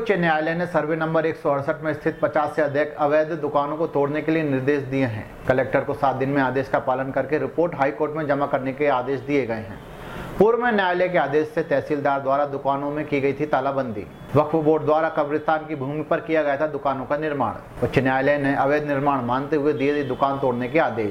उच्च न्यायालय ने सर्वे नंबर 168 में स्थित 50 से अधिक अवैध दुकानों को तोड़ने के लिए निर्देश दिए हैं। कलेक्टर को 7 दिन में आदेश का पालन करके रिपोर्ट हाई कोर्ट में जमा करने के आदेश दिए गए हैं। पूर्व में न्यायालय के आदेश से तहसीलदार द्वारा दुकानों में की गई थी तालाबंदी। वक्फ बोर्ड द्वारा कब्रिस्तान की भूमि पर किया गया था दुकानों का निर्माण। उच्च न्यायालय ने अवैध निर्माण मानते हुए दिए दुकान तोड़ने के आदेश।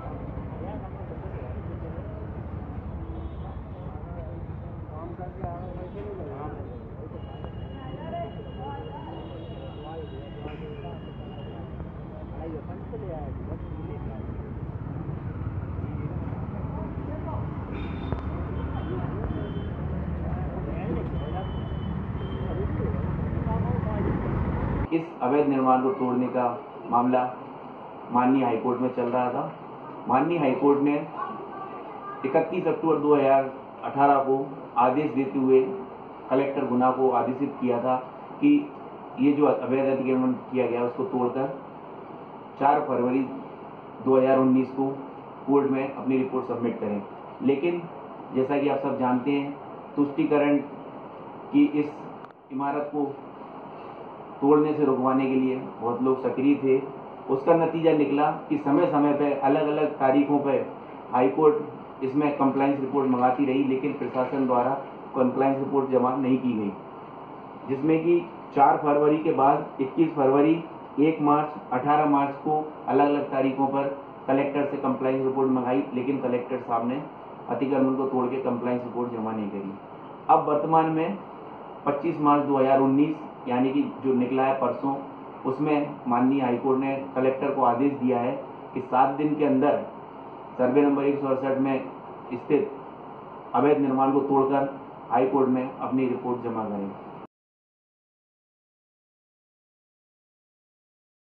इस अवैध निर्माण को तोड़ने का मामला माननीय हाईकोर्ट में चल रहा था। माननीय हाईकोर्ट ने 31 अक्टूबर 2018 को आदेश देते हुए कलेक्टर गुना को आदेशित किया था कि ये जो अवैध अतिक्रमण किया गया उसको तोड़कर 4 फरवरी 2019 को कोर्ट में अपनी रिपोर्ट सबमिट करें। लेकिन जैसा कि आप सब जानते हैं, तुष्टीकरण की इस इमारत को तोड़ने से रुकवाने के लिए बहुत लोग सक्रिय थे। उसका नतीजा निकला कि समय समय पर अलग अलग तारीखों पर हाईकोर्ट इसमें कंप्लाइंस रिपोर्ट मंगाती रही, लेकिन प्रशासन द्वारा कंप्लाइंस रिपोर्ट जमा नहीं की गई, जिसमें कि 4 फरवरी के बाद 21 फरवरी, 1 मार्च, 18 मार्च को अलग अलग तारीखों पर कलेक्टर से कंप्लाइंस रिपोर्ट मंगाई, लेकिन कलेक्टर साहब ने अतिक्रमण को तोड़ के कंप्लाइंस रिपोर्ट जमा नहीं करी। अब वर्तमान में 25 मार्च 2019 यानी कि जो निकला है परसों, उसमें माननीय हाईकोर्ट ने कलेक्टर को आदेश दिया है कि 7 दिन के अंदर सर्वे नंबर 168 में स्थित अवैध निर्माण को तोड़कर हाईकोर्ट में अपनी रिपोर्ट जमा करें।